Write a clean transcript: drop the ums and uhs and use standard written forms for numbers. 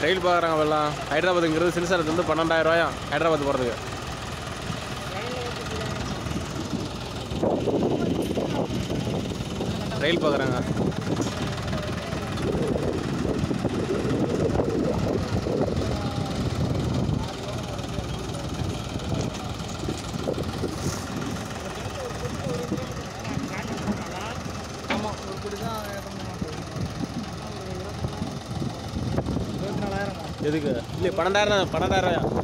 Trail பார்க்குறாங்க எல்லாம். ஹைதராபாத்துங்கிறது சிறுசாரத்து வந்து 12,000 ஹைதராபாத் போகிறதுக்கு. ட்ரெயில் பார்க்குறாங்க. எதுக்கு இல்லை 12,000 தான் 12,000